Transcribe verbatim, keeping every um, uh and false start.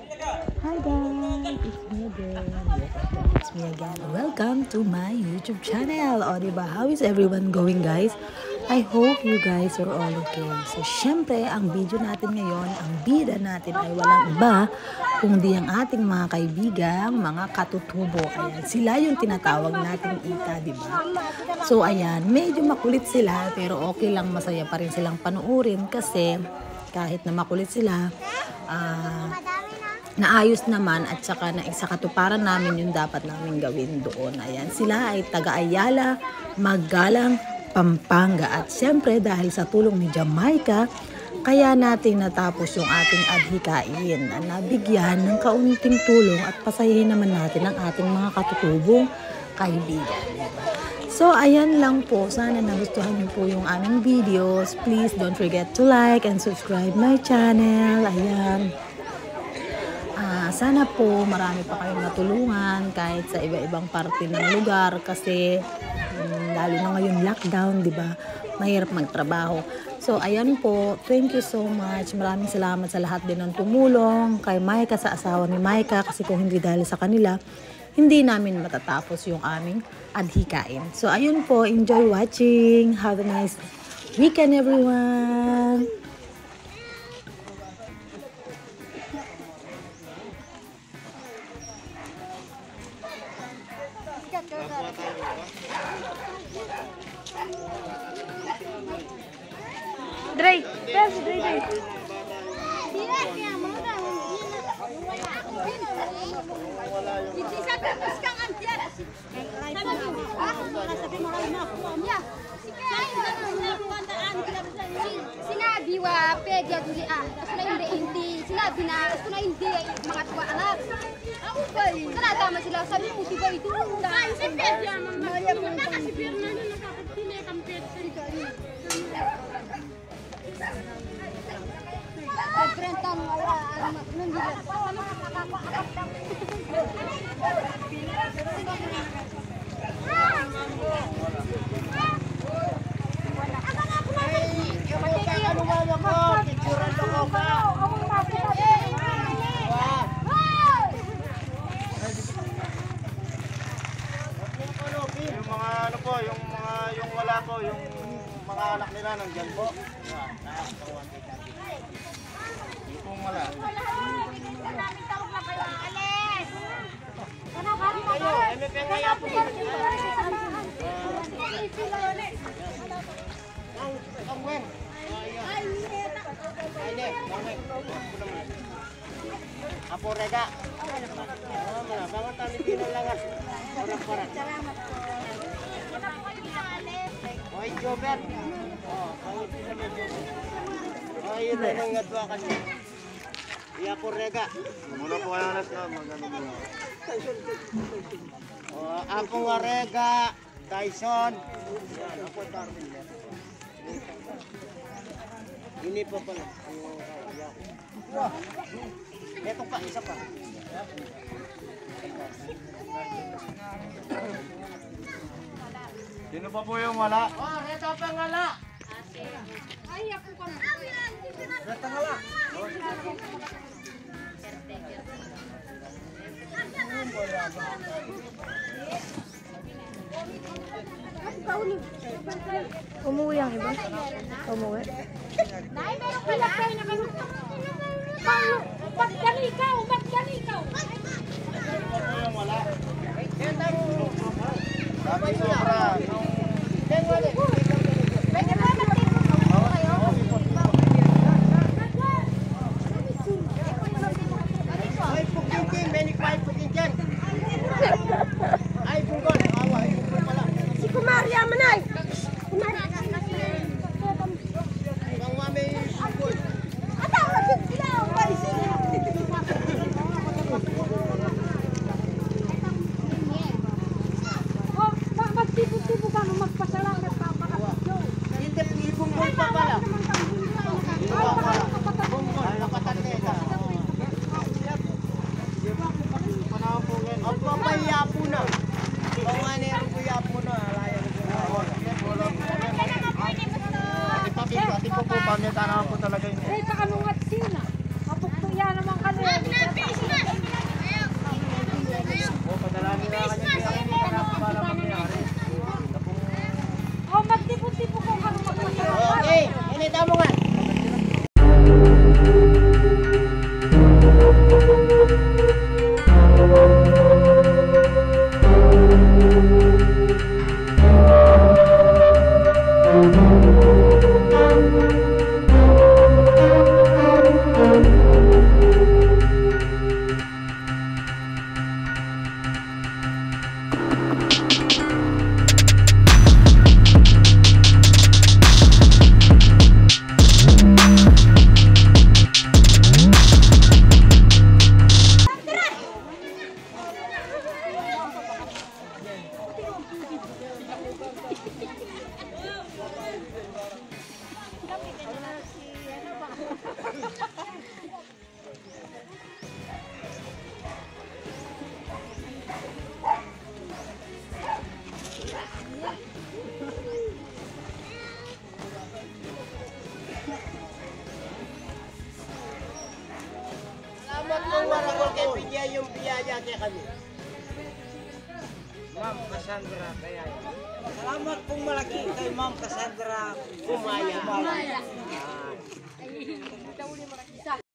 Hi guys, it's me again. Yes, it's me again. Welcome to my YouTube channel. O diba, how is everyone going guys? I hope you guys are all okay. So syempre, ang video natin ngayon, ang bida natin ay walang iba kundi ang ating mga kaibigang, mga katutubo. Ayan, sila yung tinatawag nating ita, diba? So ayan, medyo makulit sila pero okay lang, masaya pa rin silang panuorin kasi kahit na makulit sila, ah... Uh, naayos naman at saka na isakatuparan namin yung dapat namin gawin doon. Ayan, sila ay taga-Ayala, Magalang, Pampanga. At syempre dahil sa tulong ni Jamaica, kaya natin natapos yung ating adhikain. Nabigyan ng kaunting tulong at pasayahin naman natin ang ating mga katutubong kaibigan. So, ayan lang po. Sana nagustuhan niyo po yung aming videos. Please don't forget to like and subscribe my channel. Ayan. Uh, sana po marami pa kayong natulungan kahit sa iba-ibang parte ng lugar kasi um, lalo na ngayon lockdown, di ba? Mahirap magtrabaho. So ayan po, thank you so much. Maraming salamat sa lahat din ng tumulong kay Micah, sa asawa ni Micah, kasi kung hindi dahil sa kanila, hindi namin matatapos yung aming adhikain. So ayun po, enjoy watching. Have a nice weekend everyone. Dray, yes, Dray, Dray. Sinabi wa pwede duli ah, kasi na hindi hindi sinabi na kasi na hindi mga tuwa anak. Sana tama sila sabi mo diba ito. Kasi pwede ang mga kasi pirma na nakakatine kampet sa Pagrentan wala ang nandila. Yung mga ano po, yung mga yung wala po, yung mga anak nila nandiyan po. Yan, nakakatawan kay Daddy. Yung pong wala. Kayo, M F N kaya po. Ang kangwen. Ay, ne, kangwen. Apo rega. Oh, mana banget tadi pinalangan. Orang-orang. Salamat po. Oy, Jobert. Oh, pangit sila mo. Oh, yun na nang ngadwa kasi. Iya po rega. Mula po kayo nas na magano mo. Oh, apo nga rega, Tyson. Yan, apo Darwin. Ini po pala. Ito pa, isa pa. Sino pa po yung wala? Oh, ito pa nga wala. Ay, ako ka na. Ito nga wala. Umuwi ang iba? Umuwi? Nay, meron pala kayo na kayo. Ba't yan ikaw? Ba't yan ikaw? Sino pa po yung wala? Dapat sobra. Yung wala. Ay, pukin-kin. Menik pa ay pukin-kin. Ay, bungon. Awa, ay bungon pala. Si Kumaria manay! Bang mami sugod. Ataw na sila! Ang balisin! Salamat po maragol kay Pidya yung biyaya niya kami. Ma'am Cassandra kaya. Salamat pong malaki kay Ma'am Cassandra Kumaya. Maya.